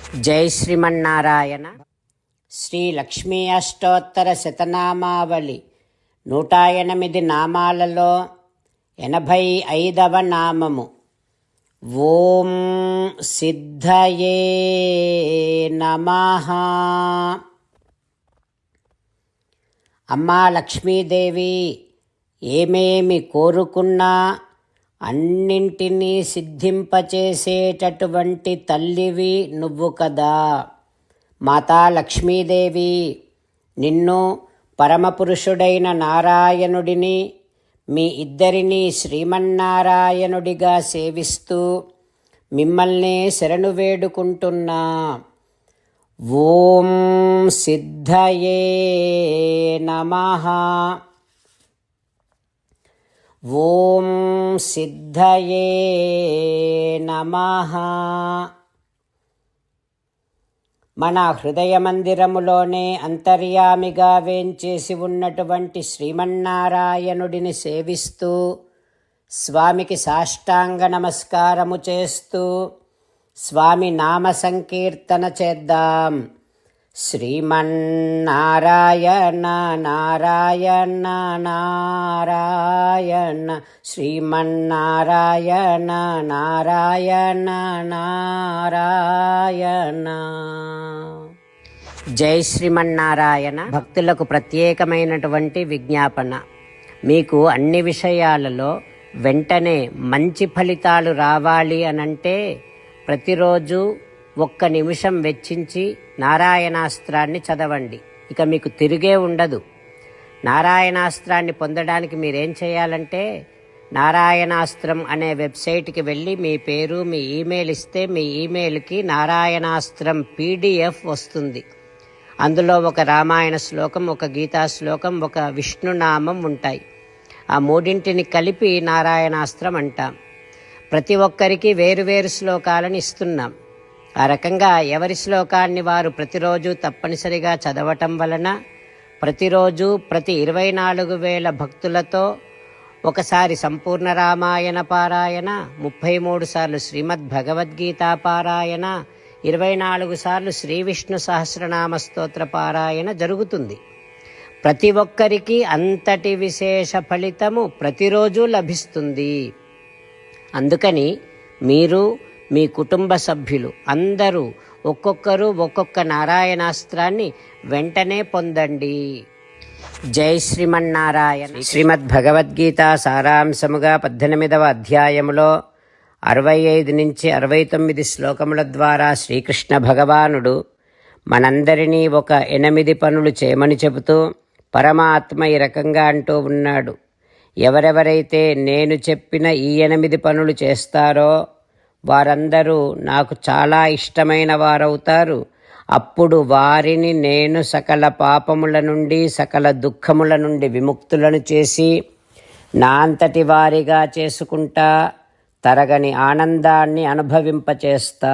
జై శ్రీమన్నారాయణ. శ్రీ లక్ష్మీ అష్టోత్తర శతనామావళి 108 నామాలలో 85వ నామము ఓం సిద్ధయే నమః. అమ్మా లక్ష్మీదేవి, ఏమేమి కోరుకున్నా అన్నింటినీ సిద్ధింపచేసేటటువంటి తల్లివి నువ్వు కదా. మాతా లక్ష్మీదేవి, నిన్ను పరమపురుషుడైన నారాయణుడిని మీ ఇద్దరినీ శ్రీమన్నారాయణుడిగా సేవిస్తూ మిమ్మల్ని శరణు వేడుకుంటున్నా. ఓం సిద్ధయే నమః. ఓం సిద్ధయే నమః. మన హృదయ మందిరములోనే అంతర్యామిగా వేంచేసి ఉన్నటువంటి శ్రీమన్నారాయణుడిని సేవిస్తూ స్వామికి సాష్టాంగ నమస్కారము చేస్తూ స్వామి నామ సంకీర్తన చేద్దాం. శ్రీమన్నారాయణ నారాయణ నారాయణ, శ్రీమన్నారాయణ నారాయణ నారాయణ. జై శ్రీమన్నారాయణ. భక్తులకు ప్రత్యేకమైనటువంటి విజ్ఞాపన. మీకు అన్ని విషయాలలో వెంటనే మంచి ఫలితాలు రావాలి అనంటే ప్రతిరోజు 1 నిమిషం వెచ్చించి నారాయణాస్త్రాన్ని చదవండి. ఇక మీకు తిరిగే ఉండదు. నారాయణాస్త్రాన్ని పొందడానికి మీరేం చేయాలంటే నారాయణాస్త్రం అనే వెబ్సైట్కి వెళ్ళి మీ పేరు మీ ఈమెయిల్ ఇస్తే మీ ఈమెయిల్కి నారాయణాస్త్రం PDF వస్తుంది. అందులో ఒక రామాయణ శ్లోకం, ఒక గీతా శ్లోకం, ఒక విష్ణునామం ఉంటాయి. ఆ మూడింటిని కలిపి నారాయణాస్త్రం అంటాం. ప్రతి ఒక్కరికి వేరువేరు శ్లోకాలను ఇస్తున్నాం. ఆ రకంగా ఎవరి శ్లోకాన్ని వారు ప్రతిరోజు తప్పనిసరిగా చదవటం వలన ప్రతిరోజు ప్రతి 24,000 భక్తులతో ఒకసారి సంపూర్ణ రామాయణ పారాయణ, 33 సార్లు శ్రీమద్ భగవద్గీత పారాయణ, 24 సార్లు శ్రీ విష్ణు సహస్రనామ స్తోత్ర పారాయణ జరుగుతుంది. ప్రతి ఒక్కరికి అంతటి విశేష ఫలితము ప్రతిరోజు లభిస్తుంది. అందుకని మీరు మీ కుటుంబ సభ్యులు అందరూ ఒక్కొక్కరు ఒక్కొక్క నారాయణాస్త్రాన్ని వెంటనే పొందండి. జై శ్రీమన్నారాయణ. శ్రీమద్ భగవద్గీత సారాంశముగా 18వ అధ్యాయములో 65 నుంచి 69 శ్లోకముల ద్వారా శ్రీకృష్ణ భగవానుడు మనందరినీ ఒక 8 పనులు చేయమని చెబుతూ పరమాత్మ ఈ రకంగా అంటూ ఉన్నాడు. ఎవరెవరైతే నేను చెప్పిన ఈ 8 పనులు చేస్తారో వారందరూ నాకు చాలా ఇష్టమైన వారవుతారు. అప్పుడు వారిని నేను సకల పాపముల నుండి సకల దుఃఖముల నుండి విముక్తులను చేసి నా అంతటి వారిగా చేసుకుంటా, తరగని ఆనందాన్ని అనుభవింపచేస్తా.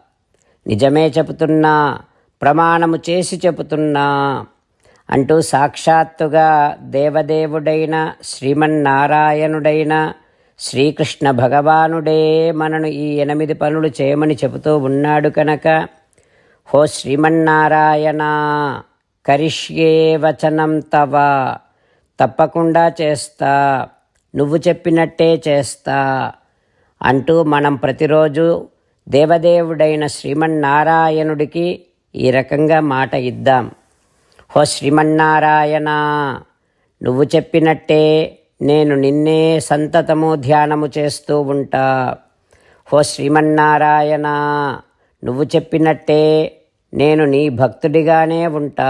నిజమే చెబుతున్నా, ప్రమాణము చేసి చెబుతున్నా అంటూ సాక్షాత్తుగా దేవదేవుడైన శ్రీమన్నారాయణుడైన శ్రీకృష్ణ భగవానుడే మనను ఈ 8 పనులు చేయమని చెబుతూ ఉన్నాడు కనుక, హో శ్రీమన్నారాయణ, కరిష్యే వచనం తవ, తప్పకుండా చేస్తా, నువ్వు చెప్పినట్టే చేస్తా అంటూ మనం ప్రతిరోజు దేవదేవుడైన శ్రీమన్నారాయణుడికి ఈ రకంగా మాట ఇద్దాం. హో శ్రీమన్నారాయణ, నువ్వు చెప్పినట్టే నేను నిన్నే సంతతము ధ్యానము చేస్తూ ఉంటా. హో శ్రీమన్నారాయణ, నువ్వు చెప్పినట్టే నేను నీ భక్తుడిగానే ఉంటా.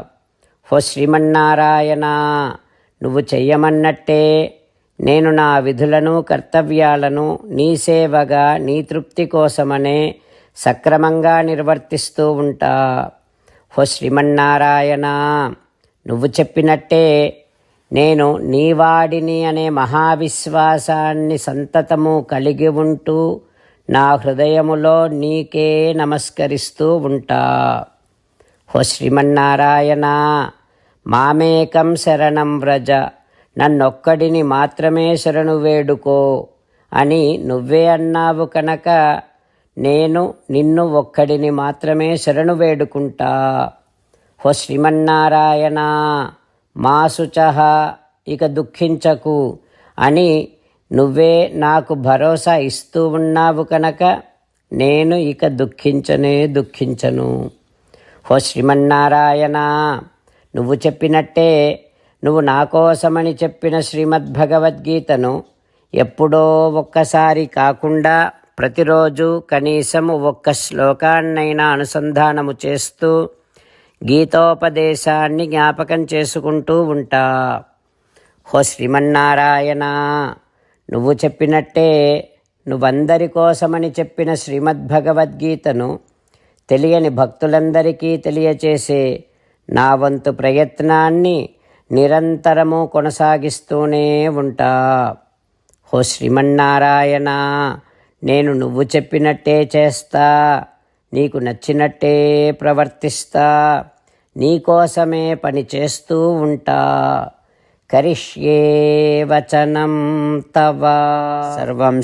హో శ్రీమన్నారాయణ, నువ్వు చెయ్యమన్నట్టే నేను నా విధులను కర్తవ్యాలను నీ సేవగా నీ తృప్తి కోసమనే సక్రమంగా నిర్వర్తిస్తూ ఉంటా. హో శ్రీమన్నారాయణ, నువ్వు చెప్పినట్టే నేను నీవాడిని అనే మహావిశ్వాసాన్ని సంతతము కలిగి ఉంటూ నా హృదయములో నీకే నమస్కరిస్తూ ఉంటా. హో శ్రీమన్నారాయణ, మామేకం శరణం వ్రజ, నన్నొక్కడిని మాత్రమే శరణు వేడుకో అని నువ్వే అన్నావు కనుక నేను నిన్ను ఒక్కడిని మాత్రమే శరణు వేడుకుంటా. హో శ్రీమన్నారాయణ, మా శుచః, ఇక దుఃఖించకు అని నువ్వే నాకు భరోసా ఇస్తూ ఉన్నావు కనుక నేను ఇక దుఃఖించను. హో శ్రీమన్నారాయణ, నువ్వు చెప్పినట్టే నువ్వు నా కోసమని చెప్పిన శ్రీమద్భగవద్గీతను ఎప్పుడో ఒక్కసారి కాకుండా ప్రతిరోజు కనీసం ఒక్క శ్లోకాన్నైనా అనుసంధానము చేస్తూ గీతోపదేశాన్ని జ్ఞాపకం చేసుకుంటూ ఉంటా. హో శ్రీమన్నారాయణ, నువ్వు చెప్పినట్టే నువ్వందరి కోసమని చెప్పిన శ్రీమద్భగవద్గీతను తెలియని భక్తులందరికీ తెలియచేసే నా వంతు ప్రయత్నాన్ని నిరంతరము కొనసాగిస్తూనే ఉంటా. హో శ్రీమన్నారాయణ, నేను నువ్వు చెప్పినట్టే చేస్తా, నీకు నచ్చినట్టే ప్రవర్తిస్తా, నీకోసమే పని చేస్తూ ఉంటా. కరిష్యే వచనం తవ. సర్వం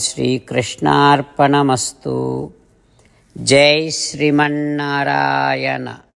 శ్రీకృష్ణార్పణమస్తు. జై శ్రీమన్నారాయణ.